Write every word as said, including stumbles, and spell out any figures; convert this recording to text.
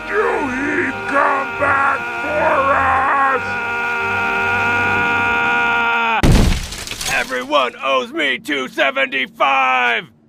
Won't you come back for us? Everyone owes me two seventy-five!